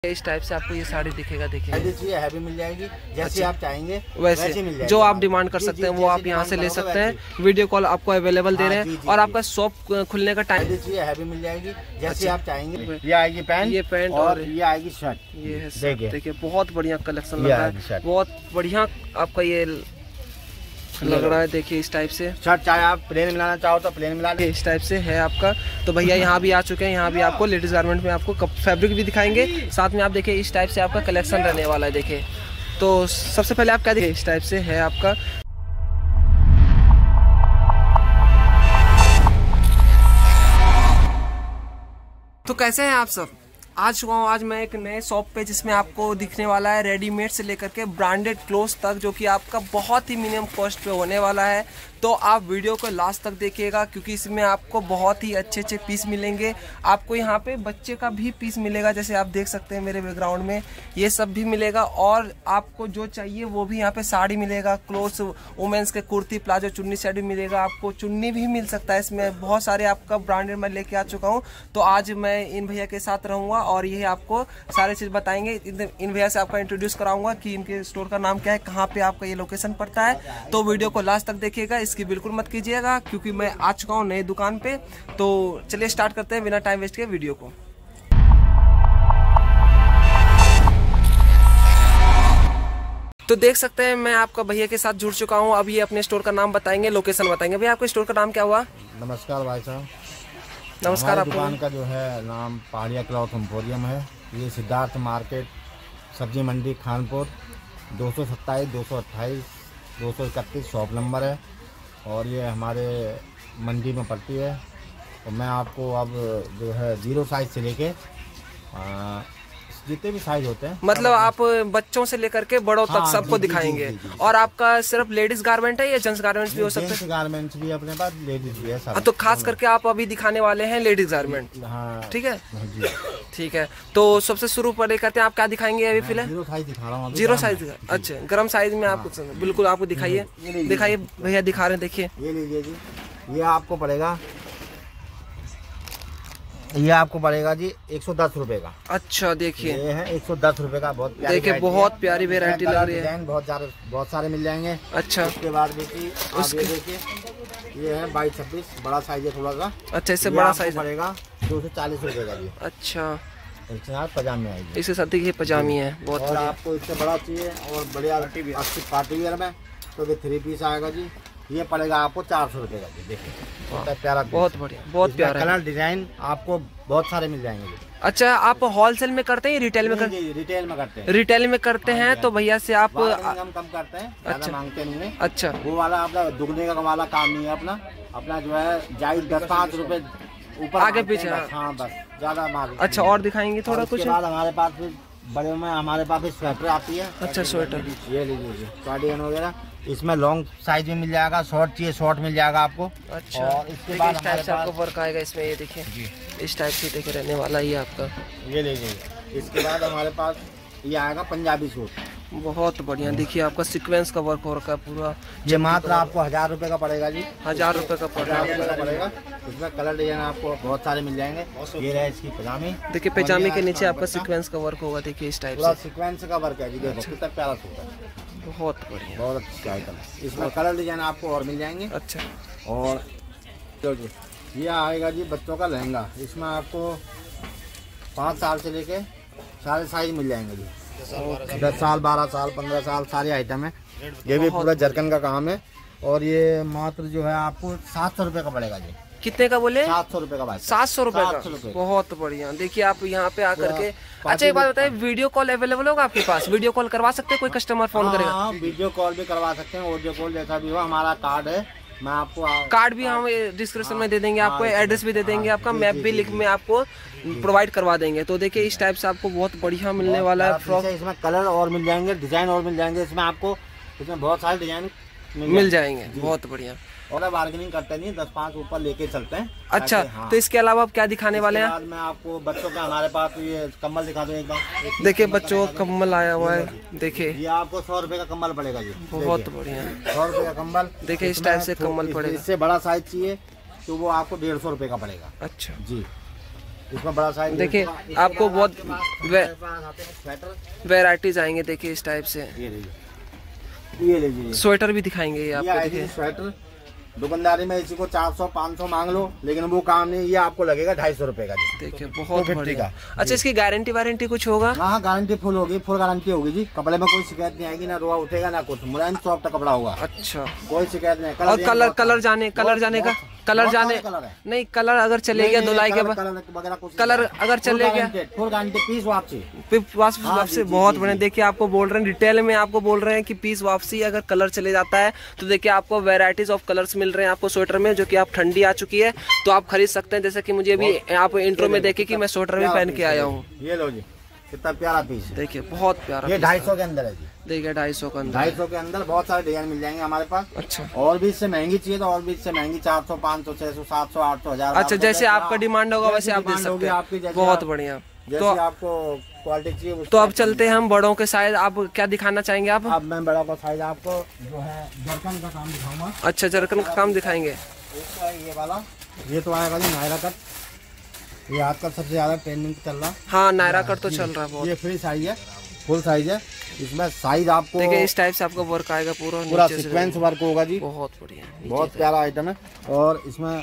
इस टाइप से आपको ये साड़ी दिखेगा। देखिए हैवी मिल जाएगी, जैसे आप चाहेंगे वैसे मिल जाएगी। जो आप डिमांड कर सकते हैं वो आप यहाँ से ले सकते हैं। वीडियो कॉल आपको अवेलेबल दे रहे हैं। और आपका शॉप खुलने का टाइम हैवी मिल जाएगी, जैसे आप चाहेंगे। ये आएगी पैंट, ये पैंट और ये आएगी शर्ट। ये है शर्ट। देखिए बहुत बढ़िया कलेक्शन लग रहा है, बहुत बढ़िया आपका ये लग रहा है। देखिए इस टाइप से शर्ट, चाहे आप प्लेन मिलाना चाहो तो प्लेन मिला ले। इस टाइप से है आपका। तो भैया यहाँ भी आ चुके हैं। यहाँ भी आपको लेडीज गारमेंट में आपको फैब्रिक भी दिखाएंगे, साथ में आप देखिए इस टाइप से आपका कलेक्शन रहने वाला है। देखिए तो सबसे पहले आप क्या देखिए, इस टाइप से है आपका। तो कैसे हैं आप सब? आज चुका हूँ आज मैं एक नए शॉप पे, जिसमें आपको दिखने वाला है रेडीमेड से लेकर के ब्रांडेड क्लोथ्स तक, जो कि आपका बहुत ही मिनिमम कॉस्ट पे होने वाला है। तो आप वीडियो को लास्ट तक देखिएगा, क्योंकि इसमें आपको बहुत ही अच्छे अच्छे पीस मिलेंगे। आपको यहाँ पे बच्चे का भी पीस मिलेगा, जैसे आप देख सकते हैं मेरे बैकग्राउंड में ये सब भी मिलेगा। और आपको जो चाहिए वो भी यहाँ पे साड़ी मिलेगा, क्लोथ्स, वुमेन्स के कुर्ती, प्लाजो, चुन्नी सेट भी मिलेगा। आपको चुन्नी भी मिल सकता है। इसमें बहुत सारे आपका ब्रांडेड मैं लेके आ चुका हूँ। तो आज मैं इन भैया के साथ रहूँगा और ये आपको सारे चीज़ बताएंगे। इन भैया से आपका इंट्रोड्यूस कराऊंगा कि इनके स्टोर का नाम क्या है, कहाँ पे आपका ये लोकेशन पड़ता है। तो वीडियो को लास्ट तक देखिएगा, इसकी बिल्कुल मत कीजिएगा, क्योंकि मैं आ चुका हूँ नई दुकान पे। तो चलिए स्टार्ट करते हैं बिना टाइम वेस्ट के वीडियो को। तो देख सकते हैं मैं आपका भैया के साथ जुड़ चुका हूँ। अब ये अपने स्टोर का नाम बताएंगे, लोकेशन बताएंगे। भैया आपके स्टोर का नाम क्या हुआ? नमस्कार भाई साहब। नमस्कार। आपकी दुकान का जो है नाम पहाड़िया क्लॉथ एम्पोरियम है। ये सिद्धार्थ मार्केट, सब्जी मंडी, खानपुर, 227, 228, 231 शॉप नंबर है। और ये हमारे मंडी में पड़ती है। तो मैं आपको अब जो है 0 साइज से लेके जितने भी साइज होते हैं, मतलब आप बच्चों से लेकर के बड़ों तक सबको दिखाएंगे। जी। और आपका सिर्फ लेडीज गारमेंट है या जेंट्स गारमेंट्स भी हो सकते हैं? जेंट्स गारमेंट्स भी अपने पास, लेडीज भी है सब। तो खास करके आप अभी दिखाने वाले हैं लेडीज गारमेंट। हाँ, ठीक है जी। ठीक है। तो सबसे शुरू पर करते हैं, आप क्या दिखाएंगे अभी फिलहाल? 0 साइज दिखा रहा हूँ। 0 साइज। अच्छा, गर्म साइज में आपको बिल्कुल आपको दिखाइए, दिखाइए भैया, दिखा रहे हैं। देखिए ये लीजिए जी, ये आपको पड़ेगा, ये आपको पड़ेगा जी 110 रुपए का। अच्छा देखिए, ये है 110 रुपए का। बहुत प्यारी, देखिए बहुत प्यारी वेरायटी लग रही है। बहुत सारे मिल जाएंगे। अच्छा, उसके बाद देखिए ये है 22-26, बड़ा साइज है थोड़ा सा। अच्छा, इससे बड़ा साइज पड़ेगा 240 रुपए का जी। अच्छा, इसके साथ पजामी आएगी। इसके साथ देखिए पजामी है, बहुत और आपको इससे बड़ा चाहिए और बढ़िया अच्छी पार्टी वेयर में, तो ये 3 पीस आएगा जी। ये पड़ेगा आपको 400 रुपए का जी। देखिए प्यारा, बहुत बढ़िया, बहुत प्यारा कलर डिजाइन आपको बहुत सारे मिल जाएंगे। अच्छा, आप होलसेल में करते हैं, रिटेल में करते हैं? रिटेल में करते हैं। रिटेल में करते हैं। तो भैया से आप हम कम करते हैं, अच्छा मांगते नहीं है। अच्छा, वो वाला अपना दुगने का वाला काम नहीं है। अपना जो है जायज 10-5 रुपए ऊपर आगे पीछे। हाँ बस, ज्यादा मांग। अच्छा, और दिखाएंगे थोड़ा कुछ? हमारे पास बड़े में हमारे पास स्वेटर आती है। अच्छा, स्वेटर, ये लीजिए कार्डिगन वगैरह। इसमें लॉन्ग साइज में मिल जाएगा, शॉर्ट चाहिए शॉर्ट मिल जाएगा आपको। अच्छा, और इसके बाद इस टाइप से आपको वर्क आएगा इसमें। ये देखिए इस टाइप से देखिए रहने वाला ये आपका। ये लीजिए। इसके बाद हमारे पास ये आएगा पंजाबी सूट, बहुत बढ़िया। देखिए आपका सीक्वेंस का वर्क हो रखा है पूरा। ये मात्र आपको 1000 रुपए का पड़ेगा जी। 1000 रुपए का पड़ेगा। इसमें कलर डिजाइन आपको बहुत सारे मिल जाएंगे। ये रहे इसकी पजामी। देखिए पजामी के नीचे आपका सीक्वेंस का वर्क होगा। देखिए इस टाइप से सीक्वेंस का वर्क है जी। देखो कितना प्यारा सूट है, बहुत बढ़िया, बहुत अच्छा आइटम है। इसमें कलर डिजाइन आपको और मिल जाएंगे। अच्छा, और ये आएगा जी बच्चों का लहंगा। इसमें आपको 5 साल से लेके सारे साइज मिल जाएंगे जी। 10 साल, 12 साल, 15 साल सारे आइटम है। ये भी पूरा जरकन का काम है। और ये मात्र जो है आपको 700 रुपए का पड़ेगा जी। कितने का बोले? 700 रुपए का भाई। 700 रुपए का, बहुत बढ़िया। देखिए आप यहाँ पे आकर के। अच्छा एक बात बताइए, वीडियो कॉल अवेलेबल होगा आपके पास? वीडियो कॉल करवा सकते हैं, कोई कस्टमर फोन करेगा? हाँ, वीडियो कॉल भी करवा सकते हैं, ऑडियो कॉल जैसा भी हो। हमारा कार्ड है, मैं आपको कार्ड भी हम डिस्क्रिप्शन में दे देंगे आपको, एड्रेस भी दे देंगे आपका, मैप भी लिख में आपको प्रोवाइड करवा देंगे। तो देखिए इस टाइप से आपको बहुत बढ़िया मिलने वाला है फ्रॉक। इसमें कलर और मिल जाएंगे, डिजाइन और मिल जाएंगे। इसमें आपको बहुत सारे डिजाइन मिल जाएंगे, बहुत बढ़िया। और बार्गेनिंग करते नहीं, 10-5 ऊपर लेके चलते हैं। अच्छा, हाँ। तो इसके अलावा आप क्या दिखाने वाले हैं? मैं आपको बच्चों का, हमारे पास ये कम्बल दिखा दूं एक बार। देखिए बच्चों का कम्बल आया हुआ है। देखिए ये आपको 100 रुपए का कम्बल पड़ेगा जी। बहुत बढ़िया, 100 रुपए का कम्बल। देखिए इस टाइप से कम्बल पड़ेगा। इससे बड़ा साइज चाहिए तो वो आपको 150 रुपए का पड़ेगा। अच्छा जी। इसमें बड़ा साइज देखिए आपको बहुत वैरायटीज आएंगे। देखिए इस टाइप से ये लीजिए, स्वेटर भी दिखाएंगे ये आपको। देखिए स्वेटर दुकानदारी में इसी को 400-500 मांग लो, लेकिन वो काम नहीं, ये आपको लगेगा 250 रुपए का जी। देखिए बहुत बढ़िया। अच्छा इसकी गारंटी वारंटी कुछ होगा? हाँ गारंटी फुल होगी, फुल गारंटी होगी जी। कपड़े में कोई शिकायत नहीं आएगी, ना रोआ उठेगा ना कुछ, मुलायम सॉफ्ट कपड़ा होगा। अच्छा कोई शिकायत नहीं। और कलर जाने का नहीं, कलर अगर चले गया धुलाई के बाद, कलर अगर चले गया फुल गारंटी, पीस वापसी वापसी। बहुत बढ़िया। देखिए आपको बोल रहे हैं डिटेल में, आपको बोल रहे हैं कि पीस वापसी अगर कलर चले जाता है तो देखिए आपको वेराइटीज ऑफ कलर्स मिल रहे हैं आपको स्वेटर में, जो कि आप ठंडी आ चुकी है तो आप खरीद सकते हैं। जैसे कि मुझे भी आप इंट्रो में देखे कि मैं स्वेटर भी पहन के आया हूँ। ये लो जी, कितना प्यारा पीस है। देखिए बहुत प्यारा। ये 250 के अंदर है जी। देखिए 250 का अंदर, 250 के अंदर बहुत सारे डिजाइन मिल जाएंगे हमारे पास। अच्छा और भी इससे महंगी चाहिए तो और भी इससे महंगी 400, 500, 600, 700, 800, 1000। अच्छा जैसे आपका डिमांड होगा वैसे आप दे सकते हैं। बहुत बढ़िया। तो आपको क्वालिटी चाहिए तो अब चलते हैं हम बड़ों के साइज। आप क्या दिखाना चाहेंगे आप? अब मैं बड़ा का साइज आपको जो है जरकन का काम दिखाऊंगा। अच्छा जरकन का काम दिखाएंगे। ये वाला, ये तो आएगा जी नायरा कट। ये आजकल सबसे ज्यादा ट्रेंडिंग चल रहा है। हाँ नायरा कट तो चल रहा है बहुत। ये फ्री साइज है, फुल साइज है। इसमें साइज आपको देखिए इस टाइप से आपका वर्क आएगा, पूरा सीक्वेंस वर्क होगा जी। बहुत बढ़िया, बहुत प्यारा आइटम है। और इसमें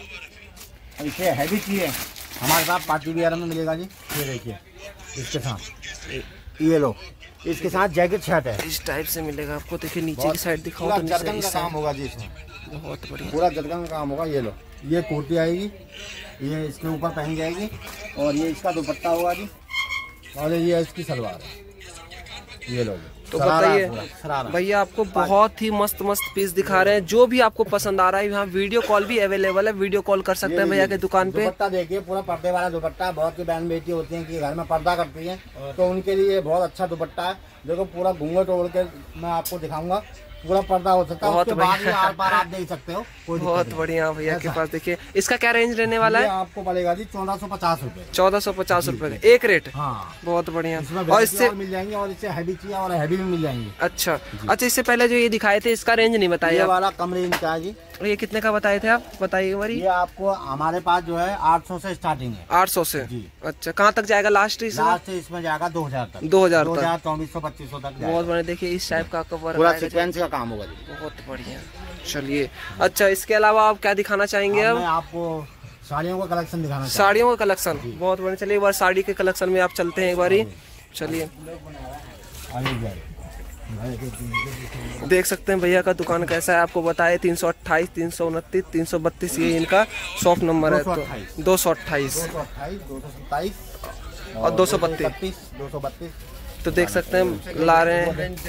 इसे हैवी चाहिए हमारे साथ पार्टी वेयर में मिलेगा जी। ये देखिए इसके साथ, ये लो, इसके साथ जैकेट शर्ट है, इस टाइप से मिलेगा आपको। देखिए नीचे की साइड दिखाओ तो जरकन का काम होगा जी इसमें। बहुत बढ़िया, पूरा जरकन का काम होगा। ये लो, ये कोटी आएगी, ये इसके ऊपर पहन जाएगी। और ये इसका दुपट्टा होगा जी। और ये इसकी सलवार है। ये लो जी। तो बताइए भैया, आपको बहुत ही मस्त पीस दिखा रहे हैं। जो भी आपको पसंद आ रहा है यहाँ वीडियो कॉल भी अवेलेबल है, वीडियो कॉल कर सकते हैं भैया के दुकान पे। दुपट्टा देखिए, पूरा पर्दे वाला दुपट्टा। बहुत सी बहन बेटी होती हैं कि घर में पर्दा करती हैं, तो उनके लिए बहुत अच्छा दुपट्टा है। देखो पूरा घूंघट ओढ़ के मैं आपको दिखाऊंगा, पूरा पर्दा हो सकता है। बहुत बढ़िया, आर पार आप देख सकते हो। बहुत बढ़िया भैया के पास। देखिए इसका क्या रेंज रहने वाला है? आपको पड़ेगा जी 1450 रुपए। 1450 रुपए एक रेट। हाँ बहुत बढ़िया। और इससे मिल जाएंगे, और इससे हैवी चाहिए और हैवी भी मिल जाएंगे। अच्छा इससे पहले जो ये दिखाए थे इसका रेंज नहीं बताया? ये वाला कम रेंज का है जी। ये कितने का बताए थे आप? बताइए बारी। ये आपको हमारे पास जो है 800 से स्टार्टिंग है। 800 से जी। अच्छा कहाँ तक जाएगा लास्ट? इसमें जाएगा 2000 तक। 2000 2400-2500 तक। बहुत बढ़िया। देखिए इस टाइप का पूरा सीक्वेंस का काम होगा जी। बहुत बढ़िया। चलिए अच्छा इसके अलावा आप क्या दिखाना चाहेंगे? अब मैं आपको साड़ियों का कलेक्शन दिखाना चाहूँगा। साड़ियों का कलेक्शन बहुत बढ़िया। चलिए एक बार साड़ी के कलेक्शन में आप चलते हैं एक बारी। चलिए देख सकते हैं भैया का दुकान कैसा है, आपको बताए 328, 329, 332 ये इनका शॉप नंबर है। तो 228, 227 और 232। तो देख सकते हैं ला रहे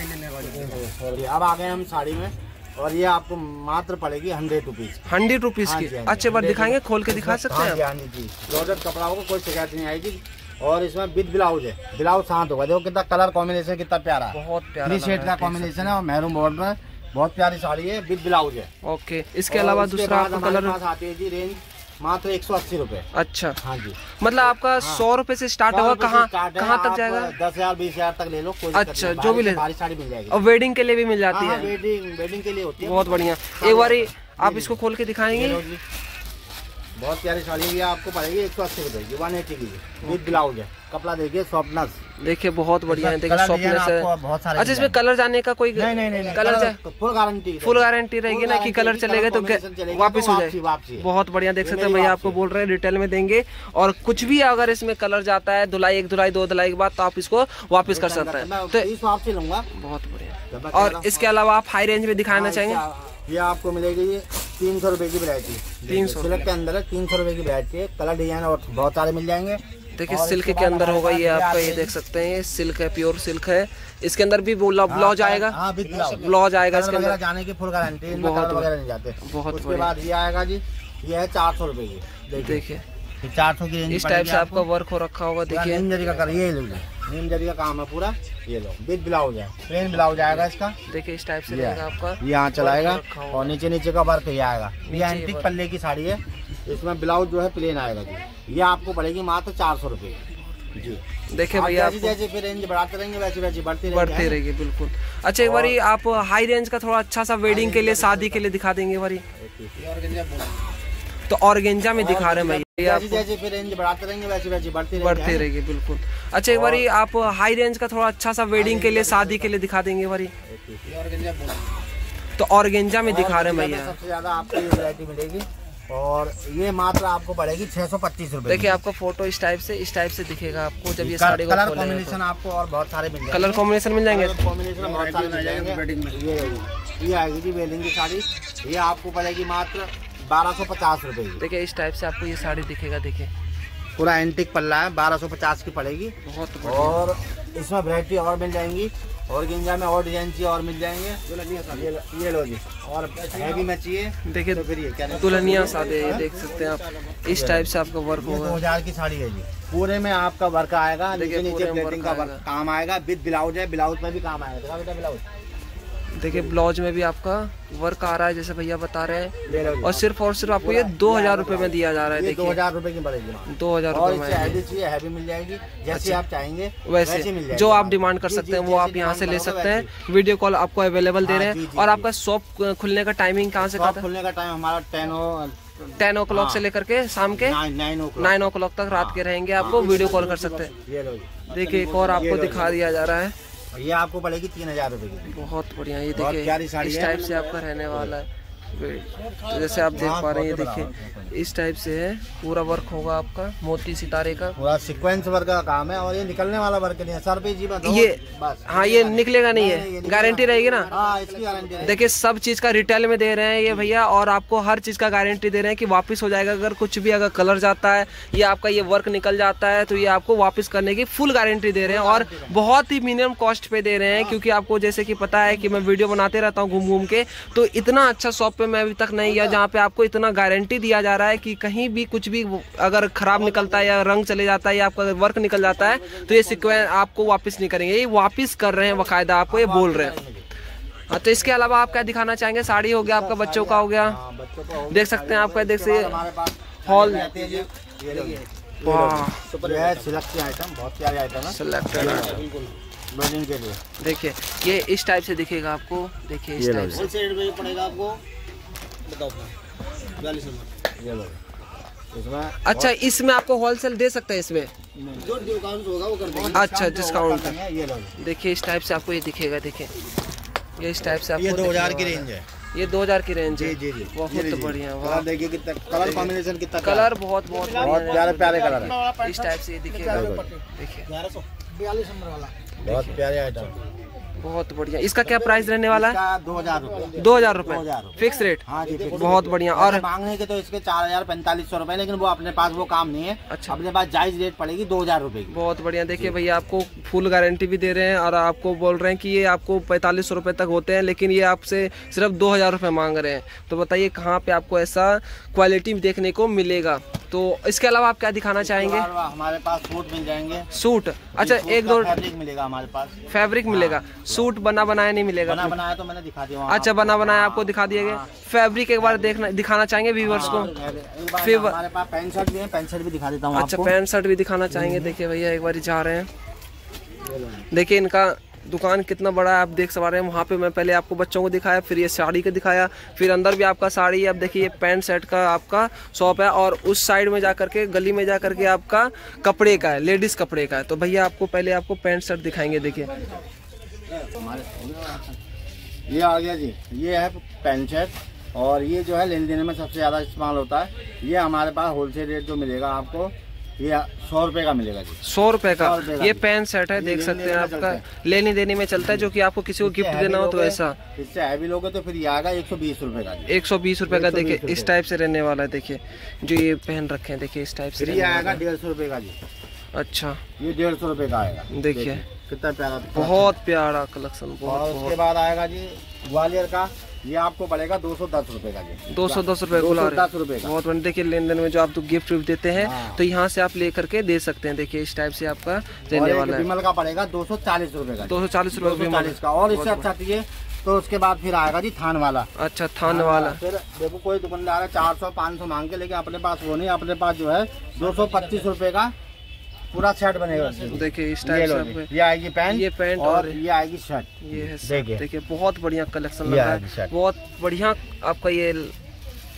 हैं। अब आ गए हम साड़ी में, और ये आपको मात्र पड़ेगी 100 रुपीज। 100 रुपीज की? अच्छे बार दिखाएंगे, खोल के दिखा सकते हैं? हाँ जी, जॉर्जेट कपड़ा होगा, कोई शिकायत नहीं आएगी। और इसमें विद ब्लाउज है, ब्लाउज साथ होगा। देखो कितना कलर कॉम्बिनेशन कितना प्यारा है। बहुत प्यारा शेड का कॉम्बिनेशन है और मैरून बॉर्डर है। बहुत प्यारी साड़ी है, विद ब्लाउज है। ओके इसके अलावा दूसरा आपका कलर आती है जी रेंज मात्र 180 रुपए। अच्छा हाँ जी, मतलब आपका 100 रुपए से स्टार्ट होगा। कहाँ तक जाएगा? 10,000 20,000 तक ले लो। अच्छा जो भी ले, साड़ी मिल जाएगी। और वेडिंग के लिए भी मिल जाती है? वेडिंग के लिए होती है। बहुत बढ़िया। एक बार आप इसको खोल के दिखाएंगे? बहुत प्यारी साड़ी है, आपको पड़ेगी 180 रुपए की, 180 की विद ब्लाउज है। कपड़ा देखिए सॉफ्टनेस, देखिए बहुत बढ़िया है। देखिए सॉफ्टनेस है। अच्छा इसमें कलर जाने का कोई नहीं कलर फुल गारंटी रहेगी ना कि कलर चलेगा तो वापस हो जाए? बहुत बढ़िया। देख सकते हैं भैया आपको बोल रहे हैं डिटेल में देंगे, और कुछ भी अगर इसमें कलर जाता है धुलाई, 1 धुलाई 2 धुलाई के बाद, तो आप इसको वापस कर सकते हैं। तो इस हिसाब से लूंगा। बहुत बढ़िया। और इसके अलावा आप हाई रेंज में दिखाना चाहेंगे? ये आपको मिलेगी 300 रुपए की वैरायटी। 300 सिल्क के अंदर है, 300 रुपए की वैरायटी है। कलर डिजाइन और बहुत सारे मिल जाएंगे। देखिए सिल्क के अंदर होगा ये आपका, ये देख सकते हैं सिल्क है, प्योर सिल्क है। इसके अंदर भी ब्लाउज आएगा? ब्लाउज आएगा इसके अंदर। जाने की फुल गारंटी, बहुत वगैरह नहीं जाते। बहुत उसके बाद ये आएगा जी, ये है 400 रुपए की। देखिए 400 की रेंज। इस टाइप से आपका वर्क हो रखा होगा। देखिए नीम जरी का कर, ये नीम जरी का काम है पूरा। ये लो विद ब्लाउज है, प्लेन ब्लाउज आएगा इसका। देखिए इस टाइप से रहेगा आपका, ये यहाँ चलाएगा। और नीचे का वर्क ये आएगा। ये एंटीक पल्ले की साड़ी है, इसमें ब्लाउज जो है प्लेन आएगा जी। ये आपको पड़ेगी मात्र 400 रुपए जी। देखिए भैया जैसे फिर रेंज बढ़ाते रहेंगे वैसे बढ़ती रहेगी। बिल्कुल। अच्छा एक बारी आप हाई रेंज का थोड़ा अच्छा सा वेडिंग के लिए, शादी के लिए दिखा देंगे बारी? तो ऑर्गेंजा में दिखा रहे हैं भैया। जैसे फिर रेंज बढ़ाते रहेंगे वैसे वैसे बढ़ती रहेगी। बिल्कुल। अच्छा एक बारी आप हाई रेंज का थोड़ा अच्छा सा वेडिंग के लिए, शादी के लिए दिखा देंगे बारी। तो ऑर्गेंजा में दिखा रहे हैं भैया, सबसे ज्यादा आपको ये वैरायटी मिलेगी और ये मात्र आपको पड़ेगी 625 रुपए। देखिए आपको फोटो इस टाइप से दिखेगा आपको जब ये साड़ी को कलर कॉम्बिनेशन आपको और बहुत सारे मिल जाएंगे। कलर कॉम्बिनेशन मिल जाएंगे, कॉम्बिनेशन बहुत सारे मिल जाएंगे। ये आएगी जी वेडिंग की साड़ी, ये आपको पड़ेगी मात्र 1250 रुपए। देखिए इस टाइप से आपको ये साड़ी दिखेगा। देखिए पूरा एंटिक पल्ला है, 1250 की पड़ेगी। बहुत और इसमें वैरायटी और मिल जाएंगी, और गेंजा में और डिजाइन चाहिए और मिल जाएंगे। ये लो जी, और हैवी में चाहिए। देखिए तो फिर ये क्या दुल्हनिया सादे, ये देख सकते हैं आप। इस टाइप से आपका वर्क होगा। 2000 की साड़ी है जी, पूरे में आपका वर्क आएगा। नीचे नीचे प्लेटिंग का वर्क काम आएगा, विद ब्लाउज है, ब्लाउज में भी काम आएगा। देखा बेटा ब्लाउज, देखिए ब्लाउज में भी आपका वर्क आ रहा है जैसे भैया बता रहे हैं। और सिर्फ आपको ये 2000 रुपए में दिया जा रहा है। देखिए 2000 रुपए की पड़ेगी, 2000 रुपए में। हैवी चाहिए हैवी मिल जाएगी, जैसे आप चाहेंगे वैसे मिल जाएगी। जो आप डिमांड कर सकते हैं वो आप यहाँ से ले सकते हैं। वीडियो कॉल आपको अवेलेबल दे रहे हैं। और आपका शॉप खुलने का टाइमिंग कहाँ से कहाँ तक? खुलने का टाइम हमारा 10 o'clock से लेकर के शाम के 9 o'clock तक रात के रहेंगे। आपको वीडियो कॉल कर सकते हैं। देखिए एक और आपको दिखा दिया जा रहा है, ये आपको पड़ेगी 3000 रुपए की। बहुत बढ़िया। ये देखिए इस टाइप से आपका रहने वाला है। जैसे आप देख पा रहे हैं, ये देखिए इस टाइप से है, पूरा वर्क होगा आपका मोती सितारे का। पूरा सीक्वेंस वर्क का काम है और ये निकलने वाला वर्क नहीं है। सर पे जी ये बस, हाँ ये निकलेगा नहीं है, गारंटी रहेगी ना। हाँ इसकी गारंटी। देखिए सब चीज का रिटेल में दे रहे हैं ये भैया, और आपको हर चीज का गारंटी दे रहे हैं कि वापस हो जाएगा। अगर कुछ भी अगर कलर जाता है या आपका ये वर्क निकल जाता है तो ये आपको वापस करने की फुल गारंटी दे रहे हैं। और बहुत ही मिनिमम कॉस्ट पे दे रहे हैं, क्योंकि आपको जैसे कि पता है कि मैं वीडियो बनाते रहता हूँ घूम घूम के, तो इतना अच्छा शॉप पे मैं अभी तक नहीं गया जहाँ पे आपको इतना गारंटी दिया जा रहा है कि कहीं भी कुछ भी अगर खराब निकलता है या रंग चले जाता है या आपका वर्क निकल जाता है तो ये सीक्वेंस आपको वापस नहीं करेंगे, ये वापस कर रहे हैं बाकायदा, आपको ये बोल रहे हैं। हाँ तो इसके अलावा आप क्या दिखाना चाहेंगे? साड़ी हो गया आपका, बच्चों का हो गया, देख सकते हैं आपका। देख से हॉल के लिए देखिए ये इस टाइप से दिखेगा आपको। देखिए इस टाइप से पड़ेगा आपको, बताओ अच्छा इसमें आपको होलसेल दे सकते हैं इसमें जो डिस्काउंट होगा वो कर देंगे। अच्छा डिस्काउंट। देखिए इस टाइप से आपको ये दिखेगा। देखिए ये इस टाइप से आपको 2000 की रेंज है, ये 2000 की रेंज है। जी जी बहुत बढ़िया। वाह देखिए कितना कलर कॉम्बिनेशन, कितना कलर बहुत प्यारे प्यारे कलर है। इस टाइप से ये दिखेगा। देखिए 1142 नंबर वाला, बहुत प्यारे आइटम, बहुत बढ़िया। इसका क्या प्राइस रहने वाला है? 2000 रुपए। 2000 रुपए फिक्स रेट? हाँ जी बहुत बढ़िया। और मांगने के तो इसके 4500 रुपए, लेकिन वो अपने पास वो काम नहीं है। अच्छा अपने पास जायज रेट पड़ेगी 2000 रुपए की। बहुत बढ़िया। देखिए भैया आपको फुल गारंटी भी दे रहे हैं और आपको बोल रहे हैं कि ये आपको 4500 रुपए तक होते हैं, लेकिन ये आपसे सिर्फ 2000 रुपए मांग रहे हैं। तो बताइए कहाँ पे आपको ऐसा क्वालिटी देखने को मिलेगा? तो इसके अलावा आप क्या दिखाना चाहेंगे? हमारे पास सूट मिल जाएंगे। सूट? अच्छा एक दो फैब्रिक मिलेगा हमारे पास। फैब्रिक मिलेगा, सूट बना बनाया नहीं मिलेगा? बना बनाया तो मैंने दिखा दिया। अच्छा बना बनाया आपको दिखा दिया गया। फैब्रिक एक बार दिखाना चाहेंगे व्यूअर्स को? फिर हमारे पास पैंट शर्ट भी है, पैंट शर्ट भी दिखा देता हूँ। अच्छा पैंट शर्ट भी दिखाना चाहेंगे? देखिए भैया एक बार जा रहे हैं, देखिए इनका दुकान कितना बड़ा है आप देख पा रहे हैं। वहाँ पे मैं पहले आपको बच्चों को दिखाया, फिर ये साड़ी का दिखाया, फिर अंदर भी आपका साड़ी है। अब देखिए ये पैंट शर्ट का आपका शॉप है, और उस साइड में जा करके गली में जा करके आपका कपड़े का है, लेडीज कपड़े का है। तो भैया आपको पहले आपको पैंट शर्ट दिखाएंगे। देखिए ये आ गया जी, ये है पैंट शर्ट, और ये जो है लेन देन में सबसे ज्यादा इस्तेमाल होता है। ये हमारे पास होलसेल रेट जो मिलेगा आपको, ये 100 रुपए का मिलेगा जी। 100 रुपए का ये पैंट शर्ट है, देख सकते हैं आपका लेनी देनी में चलता है, जो कि आपको किसी को गिफ्ट देना हो तो ऐसा। इससे हैवी लोगे तो फिर ये आएगा 120 रुपए का। 120 रुपए का। देखिए इस टाइप से रहने वाला है। देखिए जो ये पहन रखे हैं, देखिए इस टाइप से ये आएगा 150 रुपए का जी। अच्छा ये 150 रुपए का आएगा। देखिए कितना प्यारा, बहुत प्यारा कलेक्शन। बहुत। उसके बाद आएगा जी ग्वालियर का, ये आपको पड़ेगा 210 रुपए का जी। 210 रुपए? 210 रुपए का। बहुत बढ़िया। देखिए लेन देन में जो आप गिफ्ट देते हैं तो यहाँ से आप लेकर के दे सकते हैं। देखिए इस टाइप से आपका रहने वाला है। विमल का पड़ेगा 240 रुपए का। 240 रुपए विमल का। और इससे अच्छा चाहिए तो उसके बाद फिर आएगा जी थान वाला। अच्छा थान वाला। फिर देखो कोई दुकानदार है 400-500 मांग के, लेकिन अपने पास वो नहीं, अपने पास जो है 225 रुपए का पूरा सेट बनेगा। देखिए इस टाइप से ये आएगी पैंट, ये पैंट और ये आएगी शर्ट। ये है शर्ट। देखिए बहुत बढ़िया कलेक्शन लगा है, बहुत बढ़िया आपका ये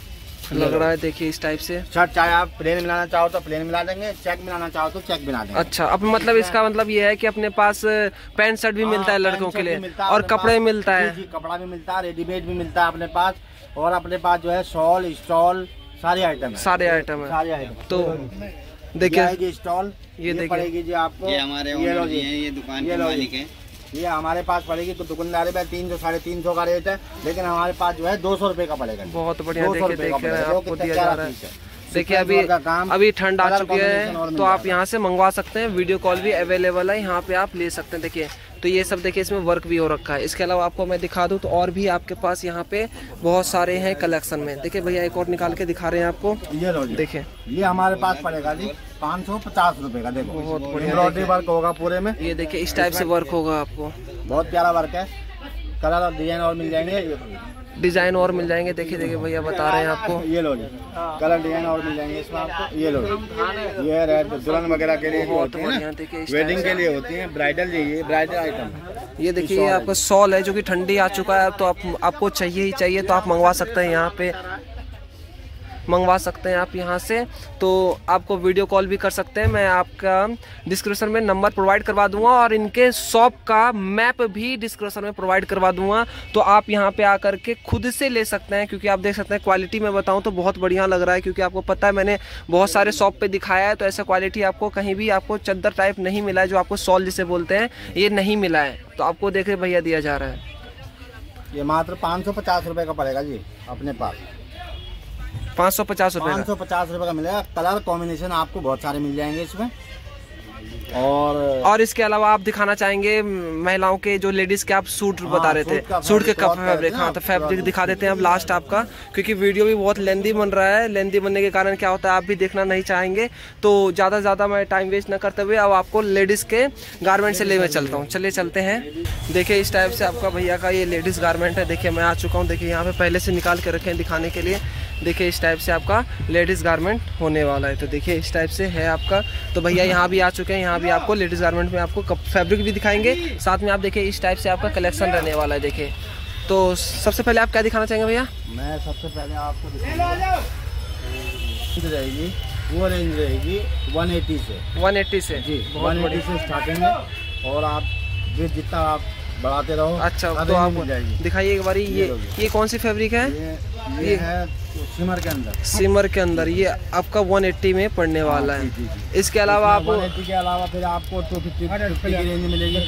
लग रहा है, देखिए इस टाइप से। शर्ट चाहे आप प्लेन मिलाना चाहो तो प्लेन मिला देंगे, चेक मिलाना चाहो तो चेक मिला देंगे। अच्छा, अब मतलब इसका मतलब ये है कि अपने पास पैंट शर्ट भी मिलता है लड़कों के लिए, और कपड़े मिलता है। जी, कपड़ा भी मिलता है, रेडीमेड भी मिलता है अपने पास, और अपने पास जो है शॉल स्टॉल सारे आइटम है। सारे आइटम है। तो देखिए स्टॉल, ये देखिए पड़ेगी जी आपको, ये हमारे ओनर जी हैं, ये दुकान के मालिक हैं। ये हमारे पास पड़ेगी तो दुकानदारी में 300 साढ़े 300 का रेट है, लेकिन हमारे पास जो है 200 रुपए का पड़ेगा। बहुत बढ़िया, देखिए आपको दिया जा रहा है। देखिए अभी ठंड आ चुकी है, तो आप यहाँ से मंगवा सकते हैं, वीडियो कॉल भी अवेलेबल है, यहाँ पे आप ले सकते हैं। देखिए तो ये सब देखिए इसमें वर्क भी हो रखा है। इसके अलावा आपको मैं दिखा दूँ तो और भी आपके पास यहाँ पे बहुत सारे हैं कलेक्शन में। देखिए भैया एक और निकाल के दिखा रहे हैं आपको, ये लो देखिए ये हमारे पास पड़ेगा जी 550 रुपए का। देखो बहुत बढ़िया, एम्ब्रॉयडरी वर्क होगा पूरे में। ये देखिए इस टाइप से वर्क होगा आपको, बहुत प्यारा वर्क है। कलर और डिजाइन और मिल जाएंगे, डिजाइन और मिल जाएंगे। देखिए देखिए भैया बता रहे हैं आपको, ये लो जी कलर डिजाइन और मिल जाएंगे इसमें आपको। ये लो ये रेड दुल्हन वगैरह के लिए बहुत होती है बढ़िया। ना, देखिए वेडिंग के लिए होती है, ब्राइडल ये ब्राइडल आइटम। ये देखिए ये आपका शॉल है जो कि ठंडी आ चुका है, तो आपको चाहिए ही चाहिए तो आप मंगवा सकते हैं, यहाँ पे मंगवा सकते हैं आप यहाँ से। तो आपको वीडियो कॉल भी कर सकते हैं, मैं आपका डिस्क्रिप्शन में नंबर प्रोवाइड करवा दूंगा, और इनके शॉप का मैप भी डिस्क्रिप्शन में प्रोवाइड करवा दूंगा। तो आप यहाँ पे आकर के खुद से ले सकते हैं, क्योंकि आप देख सकते हैं क्वालिटी में बताऊँ तो बहुत बढ़िया लग रहा है, क्योंकि आपको पता है मैंने बहुत सारे शॉप पे दिखाया है, तो ऐसा क्वालिटी आपको कहीं भी आपको चद्दर टाइप नहीं मिला है, जो आपको शॉल जिसे बोलते हैं, ये नहीं मिला है। तो आपको देखे भैया दिया जा रहा है, ये मात्र 550 रुपए का पड़ेगा जी अपने पास। 550 रुपये 550 रुपए का मिलेगा। कलर कॉम्बिनेशन आपको बहुत सारे मिल जाएंगे इसमें। और इसके अलावा आप दिखाना चाहेंगे महिलाओं के जो लेडीज के आप सूट बता रहे थे, सूट के कप फैब्रिक। हाँ, तो फैब्रिक दिखा देते हैं अब लास्ट आपका, क्योंकि वीडियो भी बहुत लेंदी बन रहा है। लेंदी बनने के कारण क्या होता है, आप भी देखना नहीं चाहेंगे, तो ज़्यादा से ज़्यादा मैं टाइम वेस्ट न करते हुए अब आपको लेडीज़ के गारमेंट से ले मैं चलता हूँ। चलिए चलते हैं। देखिए इस टाइप से आपका भैया का ये लेडीज़ गारमेंट है। देखिए मैं आ चुका हूँ, देखिए यहाँ पे पहले से निकाल के रखे हैं दिखाने के लिए। देखिए इस टाइप से आपका लेडीज़ गारमेंट होने वाला है। तो देखिए इस टाइप से है आपका। तो भैया यहाँ भी आ चुके हैं, यहाँ भी आपको लेडीज़ गारमेंट में आपको कप फैब्रिक भी दिखाएंगे, साथ में आप देखिए इस टाइप से आपका कलेक्शन रहने वाला है। देखिए तो सबसे पहले आप क्या दिखाना चाहेंगे भैया? मैं सबसे पहले आपको दिखाऊंगा रहेगी, वो रेंज रहेगी 180 से। 180 से जी, 180 से स्टार्टिंग है, और आप जितना आप बढ़ाते रहो। अच्छा, तो आप दिखाइए एक बारी। ये कौन सी फैब्रिक है? ये है सिमर के अंदर। सिमर के अंदर ये आपका 180 में पड़ने वाला है। इसके अलावा आप 180 के अलावा फिर आपको 250 की रेंज मिलेगी,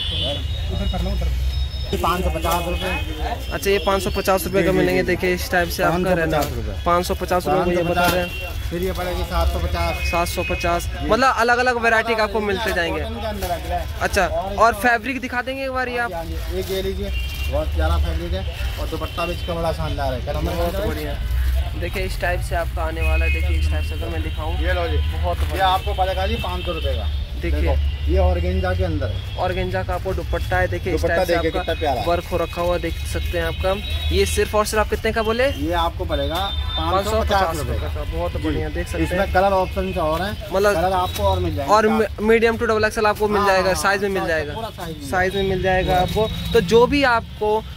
550 रुपये। अच्छा, ये 550 रुपये का मिलेंगे। देखिए इस टाइप से आपका रहना 550 रुपये ये बता रहे हैं। फिर ये पड़ेगी 750। 750, मतलब अलग अलग वैरायटी का आपको मिलते जाएंगे। अच्छा, और फैब्रिक दिखा देंगे एक बार ये आप? एक ये लीजिए, बहुत प्यारा फैब्रिक है, और दुपट्टा भी इसका बड़ा शानदार है, बहुत बढ़िया। देखिए इस टाइप से आपका आने वाला है। देखिए इस टाइप से अगर मैं दिखाऊं, ये लो जी, बहुत ये आपको पड़ेगा जी 500 रुपये का। देखिए ये ऑर्गेंजा के अंदर है, ऑर्गेंजा का आपको दुपट्टा है। देखिए इस टाइप से आपका वर्क हो रखा हुआ देख सकते हैं आपका। ये सिर्फ और सिर्फ आप कितने का बोले? ये आपको पड़ेगा 550 रुपये का। बहुत बढ़िया, देख सकते हैं। इसमें कलर ऑप्शन और है, मतलब कलर आपको और मिल जाएगा, और मीडियम टू डबल एक्सएल आपको मिल जाएगा, साइज में मिल जाएगा, साइज में मिल जाएगा आपको। तो जो भी आपको